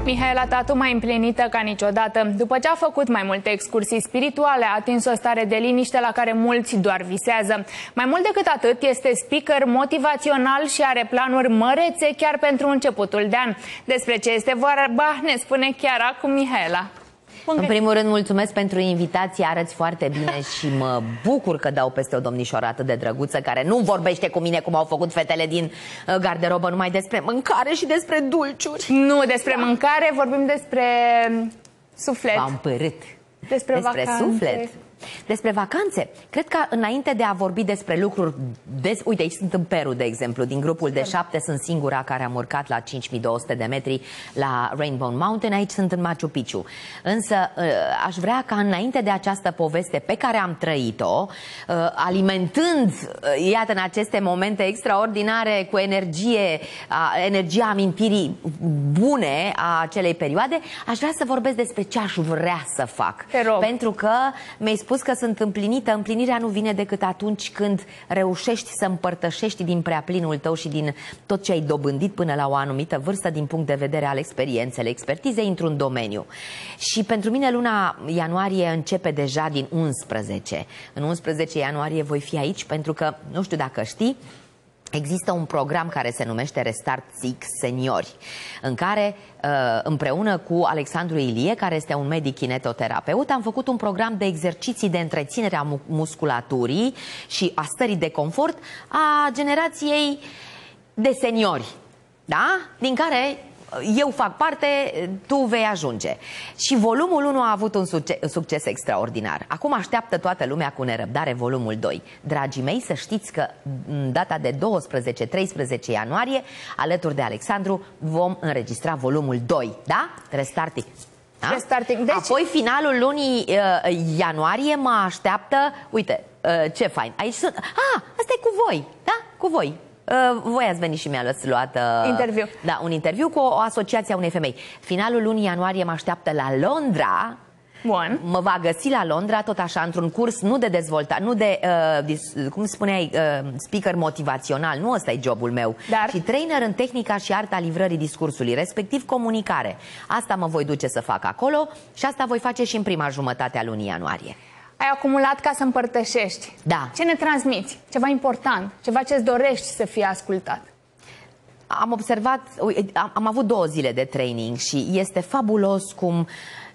Mihaela Tatu, mai împlinită ca niciodată. După ce a făcut mai multe excursii spirituale, a atins o stare de liniște la care mulți doar visează. Mai mult decât atât, este speaker motivațional și are planuri mărețe chiar pentru începutul de an. Despre ce este vorba ne spune chiar acum Mihaela. În primul rând, mulțumesc pentru invitație, arăți foarte bine și mă bucur că dau peste o domnișoară atât de drăguță care nu vorbește cu mine cum au făcut fetele din garderobă numai despre mâncare și despre dulciuri. Nu despre mâncare, vorbim despre suflet. M-am părât. Despre vacanțe. Suflet. Despre vacanțe. Cred că înainte de a vorbi despre lucruri uite, aici sunt în Peru, de exemplu. Din grupul de 7 sunt singura care am urcat la 5200 de metri la Rainbow Mountain. Aici sunt în Machu Picchu. Însă aș vrea ca înainte de această poveste pe care am trăit-o, alimentând, iată, în aceste momente extraordinare cu energia amintirii bune a acelei perioade, aș vrea să vorbesc despre ce aș vrea să fac. Pentru că mi-ai spus că sunt împlinită. Împlinirea nu vine decât atunci când reușești să împărtășești din preaplinul tău și din tot ce ai dobândit până la o anumită vârstă din punct de vedere al experienței, expertizei într-un domeniu. Și pentru mine luna ianuarie începe deja din 11. În 11 ianuarie voi fi aici pentru că, nu știu dacă știi, există un program care se numește Restart Sick Seniori, în care împreună cu Alexandru Ilie, care este un medic kinetoterapeut, am făcut un program de exerciții de întreținere a musculaturii și a stării de confort a generației de seniori, da? Din care eu fac parte, tu vei ajunge. Și volumul 1 a avut un succes extraordinar. Acum așteaptă toată lumea cu nerăbdare volumul 2. Dragii mei, să știți că în data de 12-13 ianuarie, alături de Alexandru, vom înregistra volumul 2. Da? Restarting. Da? Restarting. Deci... Apoi, finalul lunii ianuarie mă așteaptă... Uite, ce fain. Aici sunt... asta e cu voi. Da? Cu voi. Voi ați venit și mi-a luat interviu. Da, un interviu cu o asociație a unei femei. Finalul lunii ianuarie mă așteaptă la Londra. Bun. Mă va găsi la Londra, tot așa, într-un curs nu de dezvoltare, nu de, cum spuneai, speaker motivațional, nu ăsta e jobul meu, ci trainer în tehnica și arta livrării discursului, respectiv comunicare. Asta mă voi duce să fac acolo și asta voi face și în prima jumătate a lunii ianuarie. Ai acumulat ca să împărtășești. Da. Ce ne transmiți? Ceva important, ceva ce-ți dorești să fie ascultat. Am observat, am avut 2 zile de training și este fabulos cum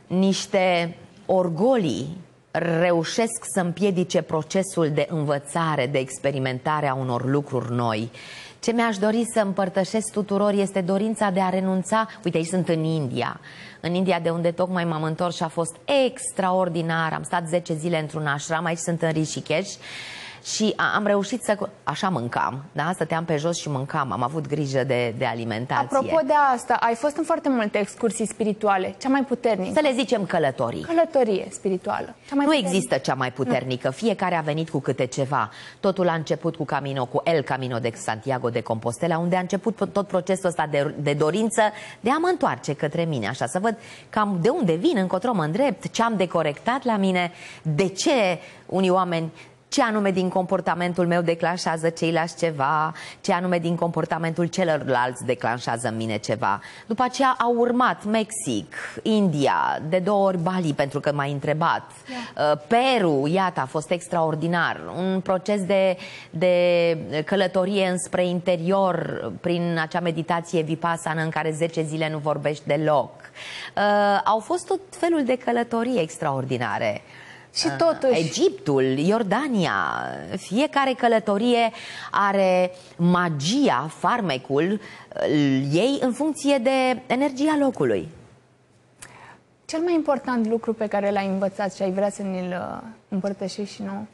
niște orgolii reușesc să împiedice procesul de învățare, de experimentare a unor lucruri noi. Ce mi-aș dori să împărtășesc tuturor este dorința de a renunța. Uite, aici sunt în India. În India, de unde tocmai m-am întors și a fost extraordinar. Am stat 10 zile într-un ashram, aici sunt în Rishikesh. Și am reușit să... Așa mâncam, da? Stăteam pe jos și mâncam. Am avut grijă de alimentație. Apropo de asta, ai fost în foarte multe excursii spirituale. Cea mai puternică? Să le zicem călătorii. Călătorie spirituală. Nu există cea mai puternică. Fiecare a venit cu câte ceva. Totul a început cu El Camino de Santiago de Compostela, unde a început tot procesul ăsta de dorință de a mă întoarce către mine. Așa, să văd cam de unde vin, încotro mă îndrept, ce am decorectat la mine, de ce unii oameni... Ce anume din comportamentul meu declanșează ceilalți ceva, ce anume din comportamentul celorlalți declanșează în mine ceva. După aceea au urmat Mexic, India, de 2 ori Bali, pentru că m-ai întrebat. Peru, iată, a fost extraordinar. Un proces de călătorie înspre interior, prin acea meditație vipassana în care 10 zile nu vorbești deloc. Au fost tot felul de călătorii extraordinare. Și totuși... Egiptul, Iordania, fiecare călătorie are magia, farmecul ei în funcție de energia locului. Cel mai important lucru pe care l-ai învățat și ai vrea să ne-l împărtășești și nouă?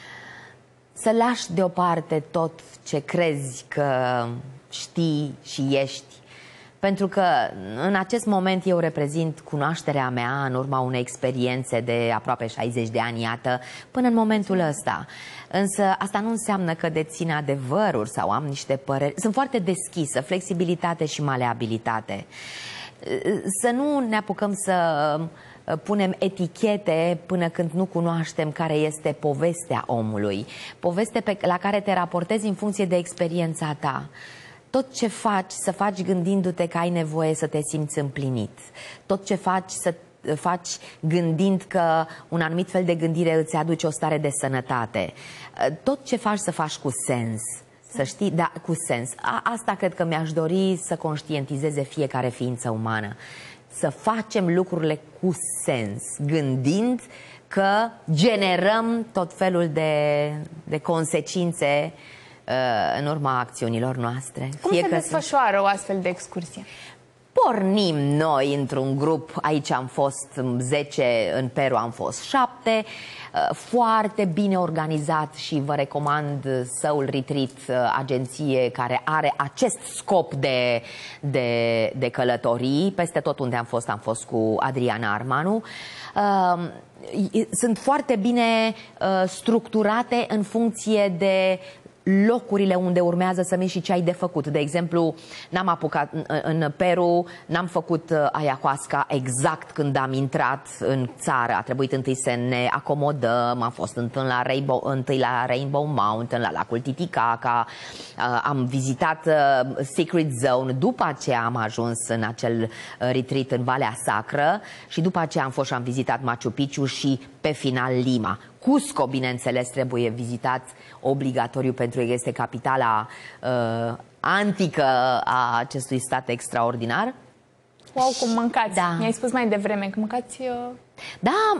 Să lași deoparte tot ce crezi că știi și ești. Pentru că în acest moment eu reprezint cunoașterea mea în urma unei experiențe de aproape 60 de ani, iată, până în momentul ăsta. Însă asta nu înseamnă că dețin adevăruri sau am niște păreri. Sunt foarte deschisă, flexibilitate și maleabilitate. Să nu ne apucăm să punem etichete până când nu cunoaștem care este povestea omului. Poveste la care te raportezi în funcție de experiența ta. tot ce faci, să faci gândindu-te că ai nevoie să te simți împlinit. Tot ce faci, să faci gândind că un anumit fel de gândire îți aduce o stare de sănătate. Tot ce faci, să faci cu sens. Să știi, da, cu sens. Asta cred că mi-aș dori să conștientizeze fiecare ființă umană. Să facem lucrurile cu sens, gândind că generăm tot felul de consecințe în urma acțiunilor noastre. Cum se desfășoară o astfel de excursie? Pornim noi într-un grup, aici am fost 10, în Peru am fost 7, foarte bine organizat și vă recomand Soul Retreat, agenție care are acest scop de călătorii. Peste tot unde am fost cu Adriana Armanu. Sunt foarte bine structurate în funcție de locurile unde urmează să mergi și ce ai de făcut. De exemplu, n-am apucat în Peru, n-am făcut ayahuasca exact când am intrat în țară. A trebuit întâi să ne acomodăm, am fost întâi la Rainbow Mountain, la lacul Titicaca, am vizitat Secret Zone, după aceea am ajuns în acel retreat în Valea Sacră și după aceea am fost și am vizitat Machu Picchu și pe final Lima. Cusco, bineînțeles, trebuie vizitat obligatoriu pentru că este capitala antică a acestui stat extraordinar. Wow, cum mâncați! Da. Mi-ai spus mai devreme că mâncați... Da,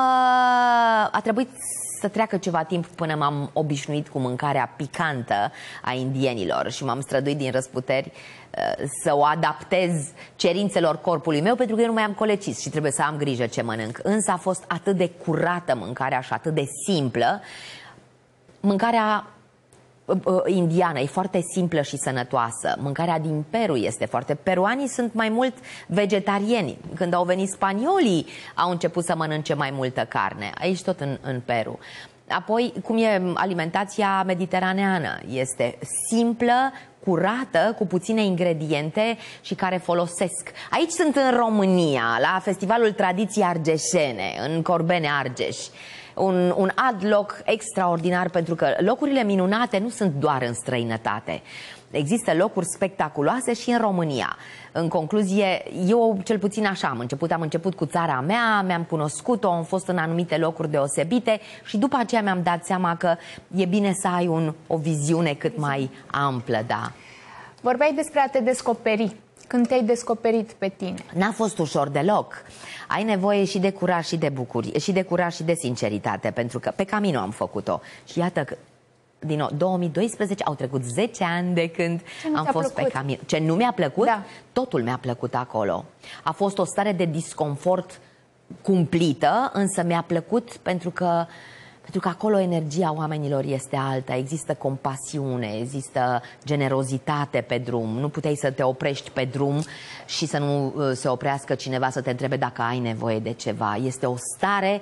a trebuit să treacă ceva timp până m-am obișnuit cu mâncarea picantă a indienilor și m-am străduit din răsputeri să o adaptez cerințelor corpului meu, pentru că eu nu mai am colecis și trebuie să am grijă ce mănânc. Însă a fost atât de curată mâncarea și atât de simplă. Mâncarea indiană e foarte simplă și sănătoasă. Mâncarea din Peru este foarte... Peruanii sunt mai mult vegetariani. Când au venit spaniolii, au început să mănânce mai multă carne. Aici tot în Peru. Apoi, cum e alimentația mediteraneană? Este simplă, curată, cu puține ingrediente și care folosesc. Aici sunt în România, la Festivalul Tradiții Argeșene, în Corbene, Argeș. Un ad-loc extraordinar, pentru că locurile minunate nu sunt doar în străinătate. Există locuri spectaculoase și în România. În concluzie, eu cel puțin așa am început cu țara mea, mi-am cunoscut-o, am fost în anumite locuri deosebite și după aceea mi-am dat seama că e bine să ai o viziune cât mai amplă, da. Vorbeai despre a te descoperi. Când te-ai descoperit pe tine? N-a fost ușor deloc. Ai nevoie și de curaj și de bucurie, și de curaj și de sinceritate, pentru că pe Camino am făcut-o. Și iată că din 2012 au trecut 10 ani de când am fost pe Camino. Ce nu mi-a plăcut? Da. Totul mi-a plăcut acolo. A fost o stare de disconfort cumplită, însă mi-a plăcut pentru că acolo energia oamenilor este alta, există compasiune, există generozitate pe drum. Nu puteai să te oprești pe drum și să nu se oprească cineva să te întrebe dacă ai nevoie de ceva. Este o stare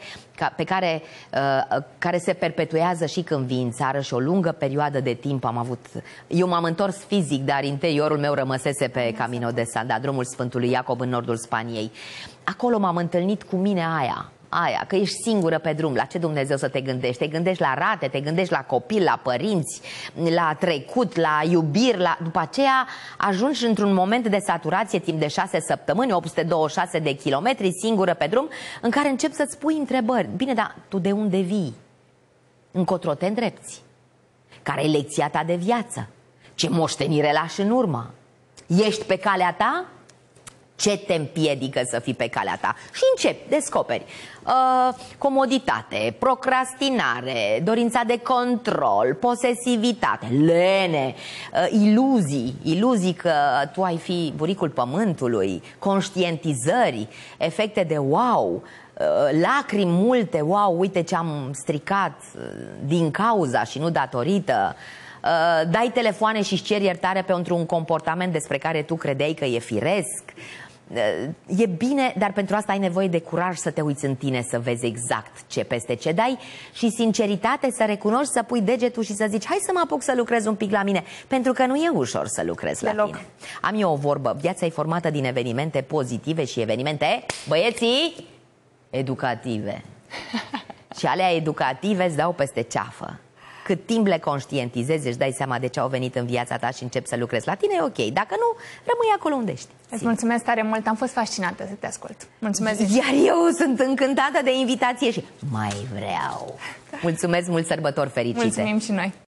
care se perpetuează și când vii în țară și o lungă perioadă de timp am avut... Eu m-am întors fizic, dar interiorul meu rămăsese pe Camino de Sanda, drumul Sfântului Iacob în nordul Spaniei. Acolo m-am întâlnit cu mine aia, că ești singură pe drum. La ce Dumnezeu să te gândești? Te gândești la rate, te gândești la copil, la părinți, la trecut, la iubiri, după aceea ajungi într-un moment de saturație timp de 6 săptămâni, 826 de kilometri, singură pe drum, în care începi să-ți pui întrebări. Bine, dar tu de unde vii? Încotro te îndrepți? Care e lecția ta de viață? Ce moștenire lași în urmă? Ești pe calea ta? Ce te împiedică să fii pe calea ta? Și începi, descoperi comoditate, procrastinare, dorința de control, posesivitate, lene, iluzii că tu ai fi buricul pământului, conștientizări, efecte de wow, lacrimi multe, wow, uite ce am stricat din cauza și nu datorită. Dai telefoane și-și ceri iertare pentru un comportament despre care tu credeai că e firesc. E bine, dar pentru asta ai nevoie de curaj să te uiți în tine, să vezi exact ce peste ce dai și sinceritate, să recunoști, să pui degetul și să zici hai să mă apuc să lucrez un pic la mine, pentru că nu e ușor să lucrezi la tine. Am eu o vorbă, viața e formată din evenimente pozitive și evenimente, băieții, educative. Și alea educative îți dau peste ceafă. cât timp le conștientizezi, își dai seama de ce au venit în viața ta și începi să lucrezi la tine, e ok. Dacă nu, rămâi acolo unde ești. Îți mulțumesc tare mult, am fost fascinată să te ascult. Mulțumesc. Iar eu sunt încântată de invitație și mai vreau. Mulțumesc mult, sărbători fericite. Mulțumim și noi.